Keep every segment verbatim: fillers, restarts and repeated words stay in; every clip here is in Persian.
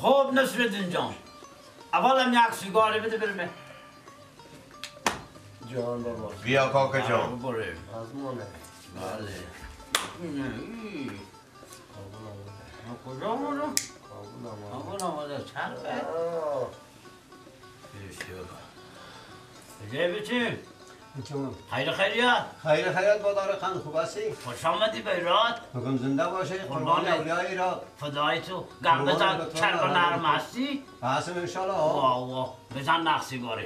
خب نصرالدین جان اولم یک سیگاری بده برمه جان بابا بیا کاکا جان بره از مونه بله کجا آمده؟ کابل آمده چربه کجای بچه؟ خیر خیریت خیر خیریت با داره خان خوب هستی؟ خوش آمدی به ایراد بگم زنده باشه قربان اولیای ایراد فدای تو گم بزن چرب و نرم هستی؟ هستم انشالله واه واه بزن نخ سیگاری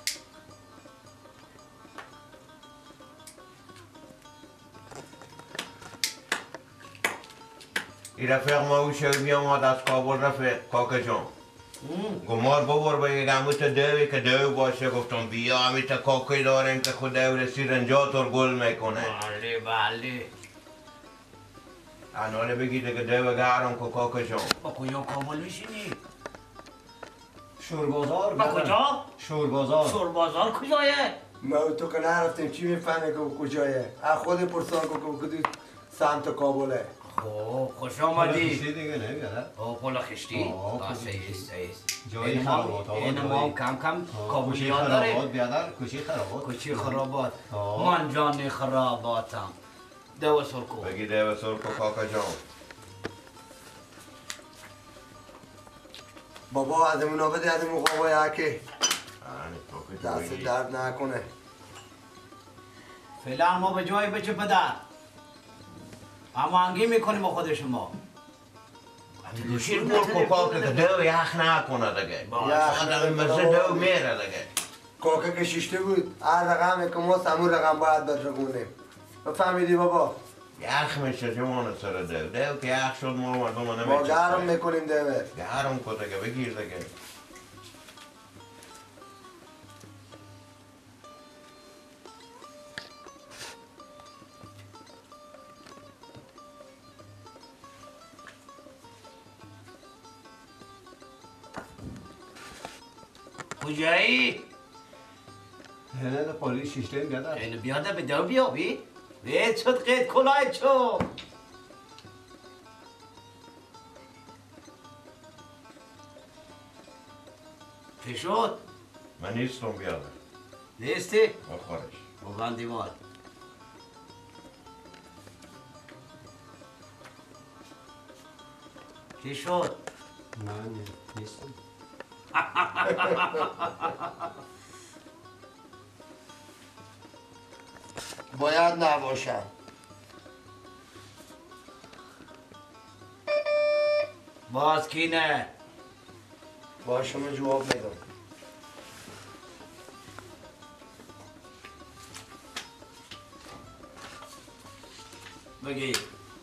این رفیق ما او شبیه آمد از کابل رفیق کاکا جان قمار ببر به یک اموت دوی که دو باشه گفتم بیا امیت کاکای داریم که خود دو سیرنجات رو گل میکنه بله بله اناله بگی دیگه دو گرم که کاکا جان با کجا کابل میشینی؟ شوربازار با کجا؟ شوربازار شوربازار کجایه؟ ما تو که نرفتیم چی میفهمه که کجایه از خود پرسان که کدی سمت کابله خوب خوش آمدی خشتی دیگه نمیاد او پل خشتی؟ بس ایست ایست جایی خرابات این ما کم کم کوچی کابلیان خرابات داریم بیادر کوچی خرابات کوچی خرابات من جان خراباتم دو سرکو بگی دو سرکو کاکا جان بابا از امونا بده از امون قوای هکی دست دست درد نکنه فعلا ما به جای بچه پدر همانگی میکنیم با خود شما شیر بول کو کاکا که دو یخ نکنه دیگه آدم مزه دو میره دیگه کاکا که شیشته بود هر رقمی که ما همون رقم باید بدرگونیم فهمیدی بابا یخ میشه جوان سر دو دو که یخ شد ما مردم ما نمیشه گرم میکنیم دوه گرم که دیگه بگیر دیگه کجایی؟ هنه ده پالی شیشته بیادر اینو بیاده به دو بیابی؟ وید شد قید کلاه چو چی شد؟ من نیستم بیاده نیستی؟ بخورش ببندی مال چی شد؟ من نیستم باید نباشم باز کی نه؟ باشم جواب میدم بگی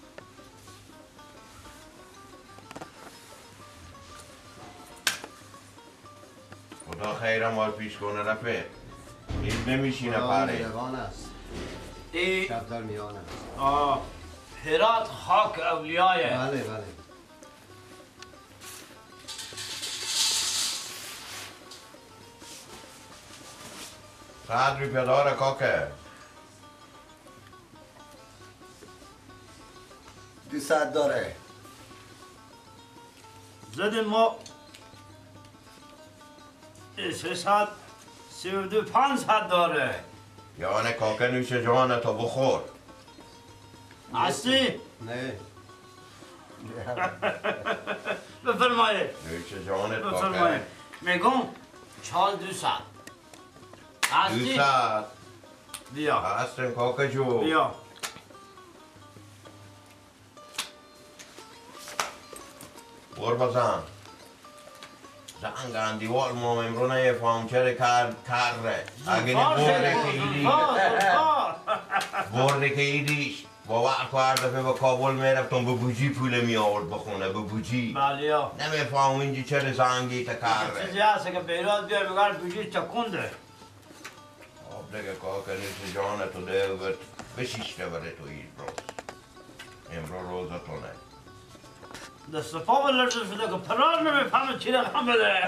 خدا خیرم مال پیش کنه رفیق هیچ نمیشینه پره روان است ای شب در میان است آه هرات خاک اولیایه بله بله صد روپیه داره کاکه دو صد داره زدیم ما سه صد سی و دو پنج صد داره یعنی کاکه نوش جانه تو بخور هستی؟ نه بفرمایید نوش جانت بفرمایید کاکه میگم چال دو صد دو هستی؟ ساعت بیا هستیم کاکه جو بیا بر بزن زنگ اندیوال ما امرو نفهم چرا کار کاره اگه نی برده که ایدی برده که ایدیش با وقت و هر دفعه به کابل میرفتم به بوجی پول می آورد بخونه به بوجی بله نمیفهم اینجا چرا زنگی تا کاره چیزی هست که بیراد بیای بگر بوجی چکونده آب دیگه کاکه نیست جانه تو ده برد بشیشته بره تو این روز امرو روزتونه دست پا بلرزه شده که پرار نمیفهمه چی رقم بده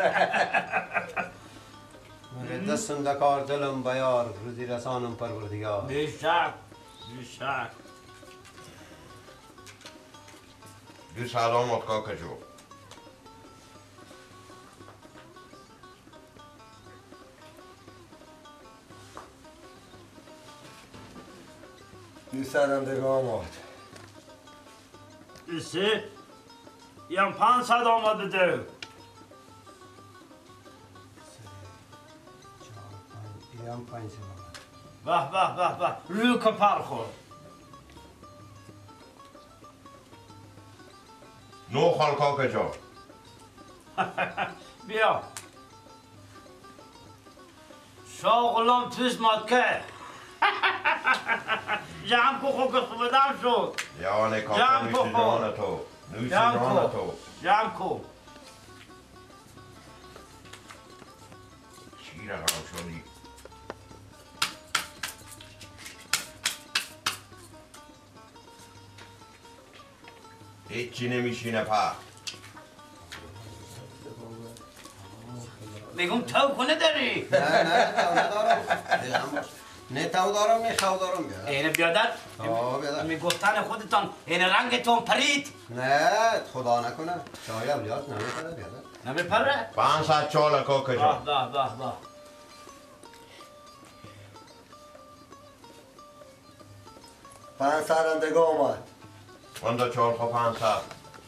دستم دکار دلم بیار روزی رسانم پروردگار بیشک بیشک دو سلامت کاکه جو دوستان دیگه آمد سه یم پانصد آمد بده یم پنج سه به به به به روی کپر خورد نو خال کاکا جان بیا شاه غلام توش مات که جمع کو خوک خوبدم شد یعنی کاکا جمع نوش کو جان تو نوش جمع جان کو تو جمع کو چی رقم شدی هیچی نمیشینه پا میگم تو کنه داری نه نه تو ندارم نه تو دارم نه خو دارم بیا اینه بیادر آه بیادر میگفتن خودتان این رنگتون پرید نه خدا نکنه شاید بیاد نمیپره بیادر نمیپره پانصد چاله کاکا به جان به به به پنج سرندگی آمد من دا چهار خواه پانصد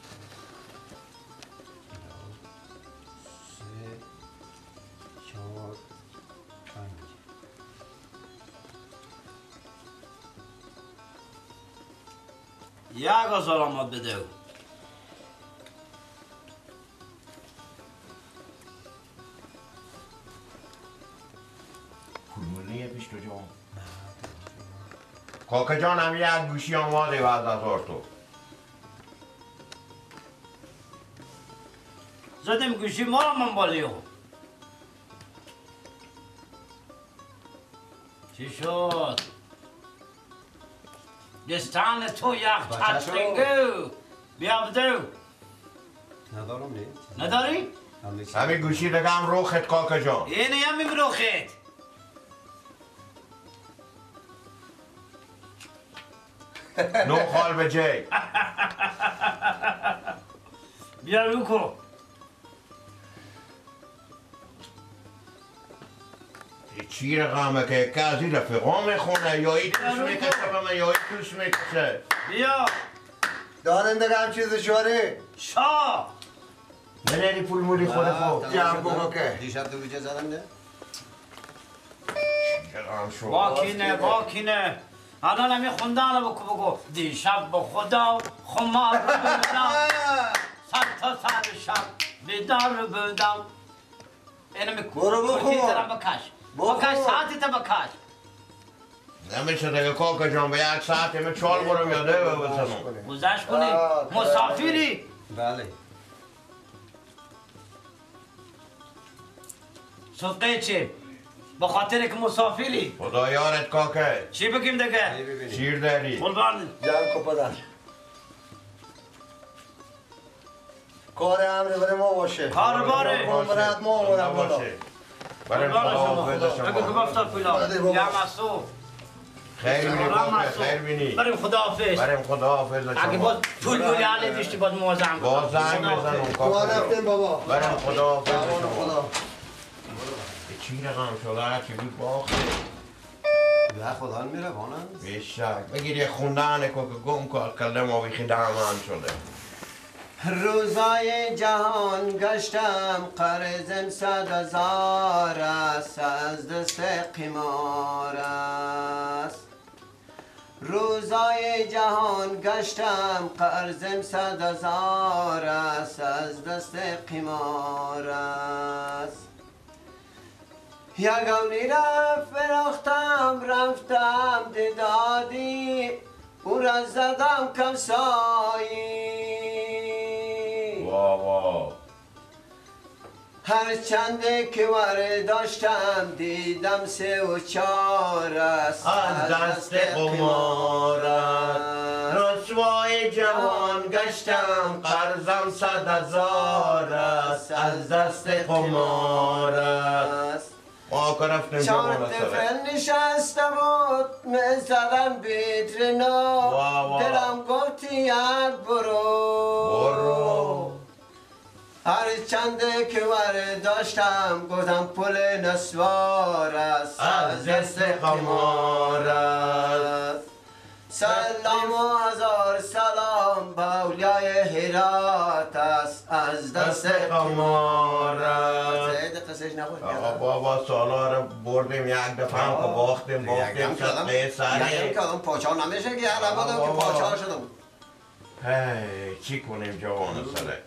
سه چهار پنج یک هزار آمد بده پولمونیه پیش تو جان کاکا جان هم یک گوشی آماده و از هزار تو زدم گوشی ما را من بالیو چی شد؟ دستان تو یک بچه شو. تطرینگو بیا بدو ندارم نه نداری؟ همین گوشی رقم روخت کاکا جان اینه هم میبروخید نو خال به جی بیا رو کو چی رقمه که کسی رفقا میخونه یا ای توش میکشه به من یا ای توش میکشه بیا دارنده هم چیز شوری شا ننیدی پول مولی خود خود جمع بگو که دیشب دو ویجه زدم نه رقم شو واکینه واکینه الان همی خوندن بکو بگو دیشب با خدا خمار رو بودم سر تا سر شب بیدار رو بودم اینو میکن برو بخون. کتی ترم بکش بخون. بکش ساعتی تا بکش نمیشه دیگه کاکا جان به یک ساعت همه چال برم یاده بسنم گذشت کنی آه، مسافری بله صدقه چی؟ به خاطر که مسافری خدا یارت کاکا چی بگیم دیگه؟ ببینید شیر داری قربان جمع کو پدر کار امر بره ما باشه کار باره. کار برد ما آمدم بالا باشه برم قربان خدا شما حافظ اگه که شما گفتم پیلا بله بابا. یا مسو خیر بینی کاکا خیر بینی بریم خدا حافظ برم خدا حافظ اگه شما باز پول مولی حالی داشتی باز موازم باز زنگ بزنم ما کاکا رفتیم جان بابا برم خدا حافظ فرمان شما خدا چی رقم شده هر چی بود باخته به خدا میره بانم بیشک بگیر یه خوندن که گم کار کلم ما بیخی دهمان شده روزای جهان گشتم قرضم صد هزار است از دست قمار است روزای جهان گشتم قرضم صد هزار است از دست قمار است یگانی رفت فرختم رفتم دیدادی او را زدم کمسایی وا وا هر چنده که ور داشتم دیدم سه و چار است از دست قمار است رسوای جهان گشتم قرضم صد هزار است از دست قمار است ما که رفتیم چهار جوان سره طفل نشسته بود میزدن بیترنا وا وا. دلم گفتی یک برو برو هر چنده که ور داشتم گفتم پول نسوار است از دست قمار است سلام و هزار سلام به اولیای هرات است از دست قمار. سعید قصهش نخوش آقا بابا سالا رو بردیم یک دفعه هم که باختیم باختیم صدقه سریع یکم که آدم پاچه نمیشه که هر بودم که پاچه شدم. هی چی کنیم جوان سره؟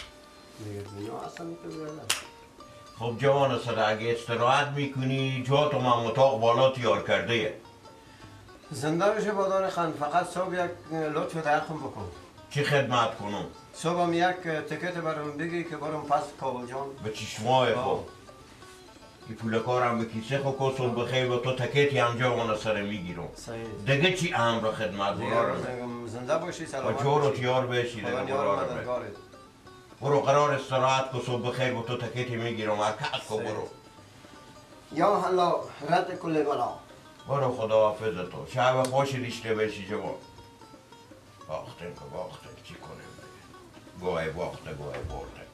خب جوان سره اگه استراحت میکنی جا تو من اتاق بالا تیار کرده. زنده بشه بادان خان، فقط صبح یک لطف ترخم بکن. چی خدمت کنم؟ صبح هم یک تکت برام بگی که برام پس کابل جان. به چشمای خب این پولکارم به کیسه خو کسون بخیر و تو تکتی هم جوان سره میگیرم. دیگه چی امر خدمت برارم؟ زنده باشی سلامت و جور و تیار بشی دیگه برارم. برو قرار استراحت کو صبح بخیر و تو تکتی میگیرم حرکت کو برو. یا الله رد کل بلا. برو خدا حافظ تو شب خوش دیشته بشی جوان. باختیم که باختیم چی کنیم دیگه گوه باخته گوه برده.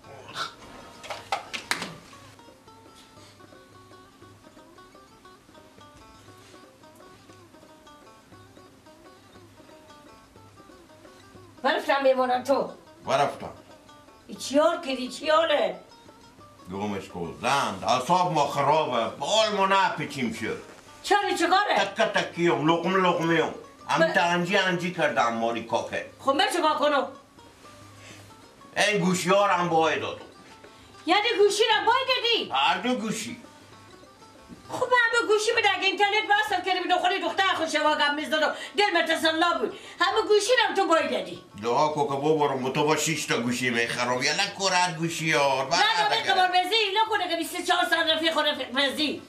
برفتم میمونم تو برفتم چیار کردی چیاره؟ گومش کو زند اصاب ما خرابه بال ما نپیچیم شد چاره چگاره؟ تک تکیم لقم لقمیم هم تنجی انجی کردم ماری کاکه. خب من چگاه کنم؟ این گوشی ها رو هم باید دادم. یعنی گوشی رو باید دادی؟ هر دو گوشی. خب من همه گوشی بده اگه اینترنت بستم که بینو خودی دختر خوش واقعا میزدن و دل متسلا بود همه گوشی رو تو باید دادی. دعا کو که بابارم تو با شیش تا گوشی میخرم یا نکورد گوشی ها. نه نه قمار بزی نکنه که بیست و چهار سال رفیق رفیق بزی.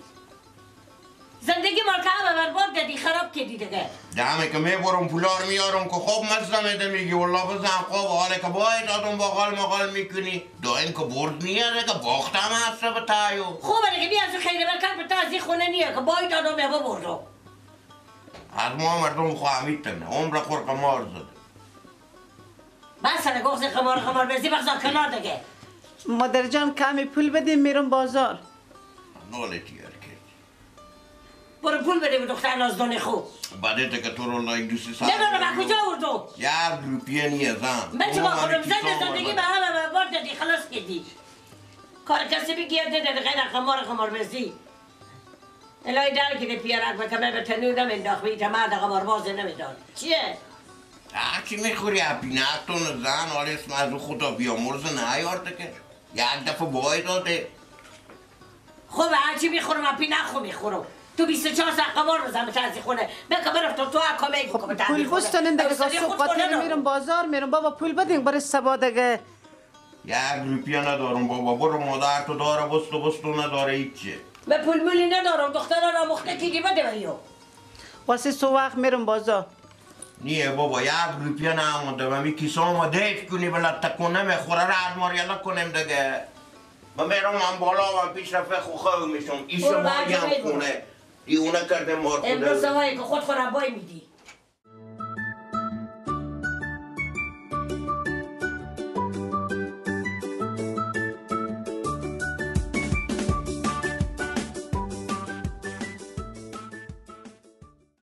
زندگی مال که همه برباد دادی خراب کردی دیگه. دمه که میبرم پولار میارم که خوب مزده میده میگی والله بزن خوب حاله که باید آدم باقال مقال میکنی دائم که برد نیاره که باختم هست به تایو. خوبه دیگه بیا از خیلی برکت به تازی خونه نیه که باید آدم یه ببردم. از ما مردم خواهمید تنه عمر خور قمار زده. من سر گفت قمار قمار بزی بخزا کنار دیگه. مادر جان کمی پول بدیم میرم بازار. ناله تیار کرد. برو پول بده به دختر نازدان خوب. بعد که تو رو لایک دوستی سال. نه نه نه کجا اردو؟ یک روپیه نیه زن. من چه با خودم زن زندگی به همه بار دادی خلاص کردی. کار کسی بگی یاد نده غیر قمار قمار بزی. الهی در که پیرک به کمه به تنو نمینداخت بیت مرد قمار باز نمیدان. چیه؟ آه چی میخوری اپی نتون زن حال اسم از خدا بیامرز نیارده که یک دفعه باید داده. خوبه هرچی میخورم اپی نخو میخورم. تو بیست و چهار ساعت قمار بزن به تازی خونه. بکن برفتم تو هر کامه بکن به تازی خونه. پول بستانیم دیگه صبح میرم بازار میرم بابا پول بدیم برای سبا دیگه. یک روپیه ندارم بابا برو مادر تو داره بست و بستو نداره هیچی. به پول مولی ندارم دخترها را مخته کیدی بده بایو. واسه سو وقت میرم بازار. نیه بابا یک روپیه نمونده و می کیسا ما دیت کنی بلد تکونه میخوره رد ماریالا کنیم دیگه. من میرم من بالا و پیش رفه خوخه میشم ایش مایی هم خونه ای اونه کرده مار کنه امروز سوایی که خود خورم بای میدی